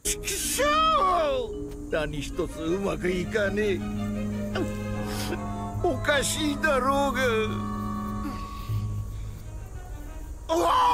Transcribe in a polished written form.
ちくしょう！何一つうまくいかねえ。おかしいだろうが。うわ